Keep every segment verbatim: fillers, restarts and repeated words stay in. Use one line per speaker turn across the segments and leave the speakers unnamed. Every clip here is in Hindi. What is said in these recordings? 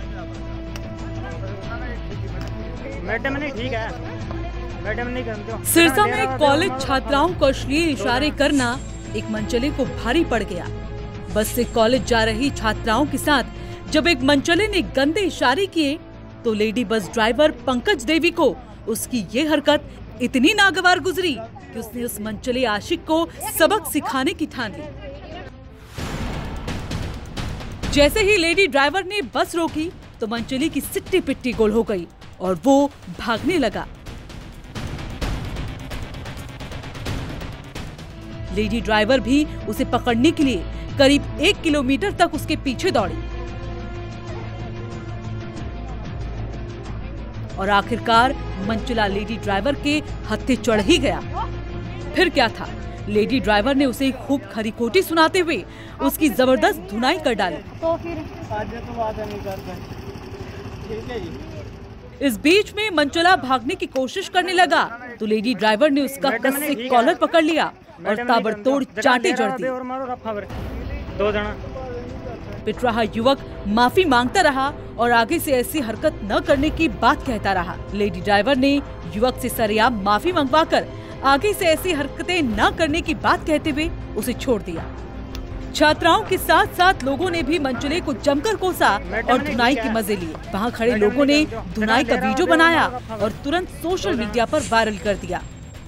मैडम नहीं ठीक है, मैडम नहीं करते।
सिरसा में कॉलेज छात्राओं को अश्लील इशारे करना एक मनचले को भारी पड़ गया। बस से कॉलेज जा रही छात्राओं के साथ जब एक मनचले ने गंदे इशारे किए तो लेडी बस ड्राइवर पंकज देवी को उसकी ये हरकत इतनी नागवार गुजरी कि उसने उस मनचले आशिक को सबक सिखाने की ठान ली। जैसे ही लेडी ड्राइवर ने बस रोकी तो मनचली की सिट्टी पिट्टी गोल हो गई और वो भागने लगा। लेडी ड्राइवर भी उसे पकड़ने के लिए करीब एक किलोमीटर तक उसके पीछे दौड़ी और आखिरकार मनचला लेडी ड्राइवर के हत्थे चढ़ ही गया। फिर क्या था, लेडी ड्राइवर ने उसे खूब खरी खोटी सुनाते हुए उसकी जबरदस्त धुनाई कर डाली।
तो फिर आज तो बात नहीं करते, ठीक है जी।
इस बीच में मनचला भागने की कोशिश करने लगा तो लेडी ड्राइवर ने उसका कस से कॉलर पकड़ लिया और ताबड़तोड़ चांटे जड़ दी।
दो जना
पिट रहा युवक माफी मांगता रहा और आगे से ऐसी हरकत न करने की बात कहता रहा। लेडी ड्राइवर ने युवक से सरेआम माफी मंगवाकर आगे से ऐसी हरकतें न करने की बात कहते हुए उसे छोड़ दिया। छात्राओं के साथ साथ लोगों ने भी मनचले को जमकर कोसा और धुनाई के मजे लिए। वहां खड़े लोगों ने धुनाई का वीडियो बनाया और तुरंत सोशल मीडिया पर वायरल कर दिया।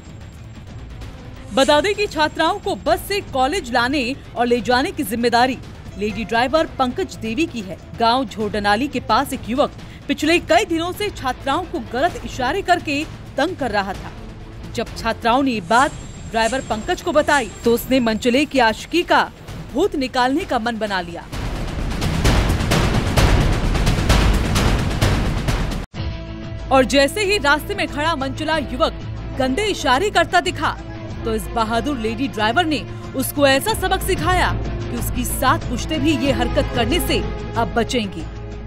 बता दें कि छात्राओं को बस से कॉलेज लाने और ले जाने की जिम्मेदारी लेडी ड्राइवर पंकज देवी की है। गांव झोडनाली के पास एक युवक पिछले कई दिनों से छात्राओं को गलत इशारे करके तंग कर रहा था। जब छात्राओं ने ये बात ड्राइवर पंकज को बताई तो उसने मनचले की आशिकी का भूत निकालने का मन बना लिया। और जैसे ही रास्ते में खड़ा मनचला युवक गंदे इशारे करता दिखा तो इस बहादुर लेडी ड्राइवर ने उसको ऐसा सबक सिखाया कि उसकी सात पुश्ते भी ये हरकत करने से अब बचेंगी।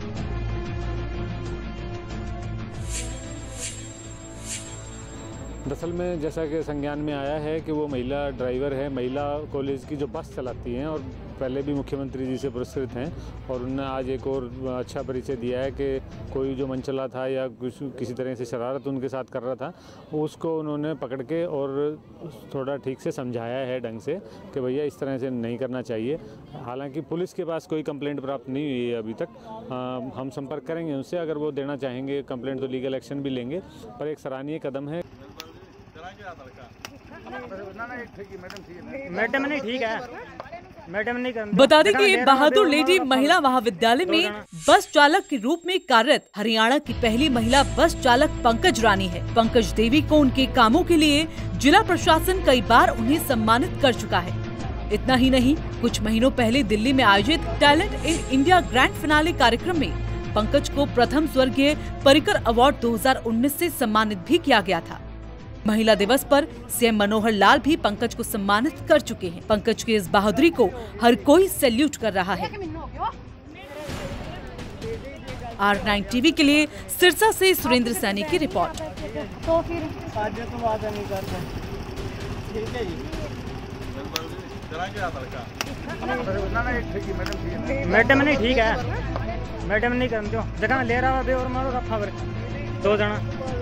दरअसल में जैसा कि संज्ञान में आया है कि वो महिला ड्राइवर है, महिला कॉलेज की जो बस चलाती हैं और पहले भी मुख्यमंत्री जी से पुरस्कृत हैं और उन्होंने आज एक और अच्छा परिचय दिया है कि कोई जो मनचला था या कुछ किसी तरह से शरारत उनके साथ कर रहा था उसको उन्होंने पकड़ के और थोड़ा ठीक से समझाया है ढंग से कि भैया इस तरह से नहीं करना चाहिए। हालांकि पुलिस के पास कोई कंप्लेंट प्राप्त नहीं हुई है अभी तक। आ, हम संपर्क करेंगे उनसे, अगर वो देना चाहेंगे कंप्लेंट तो लीगल एक्शन भी लेंगे, पर एक सराहनीय कदम है।
मैडम नहीं ठीक है, मैडम नहीं करते।
बता दें कि ये बहादुर लेडी महिला महाविद्यालय में बस चालक के रूप में कार्यरत हरियाणा की पहली महिला बस चालक पंकज रानी है। पंकज देवी को उनके कामों के लिए जिला प्रशासन कई बार उन्हें सम्मानित कर चुका है। इतना ही नहीं, कुछ महीनों पहले दिल्ली में आयोजित talent in India grand finale कार्यक्रम में पंकज को प्रथम स्वर्गीय पर्रिकर अवार्ड दो हज़ार उन्नीस से सम्मानित भी किया गया था। महिला दिवस पर सीएम मनोहर लाल भी पंकज को सम्मानित कर चुके हैं। पंकज की इस बहादुरी को हर कोई सैल्यूट कर रहा है। आर नाइन टीवी के लिए सिरसा से सुरेंद्र सैनी की रिपोर्ट।
तो फिर आज तो बात नहीं करते, ठीक है जी। मैडम नहीं ठीक है, मैडम नहीं करते। जगह ले रहा है और मारो रफा दो जना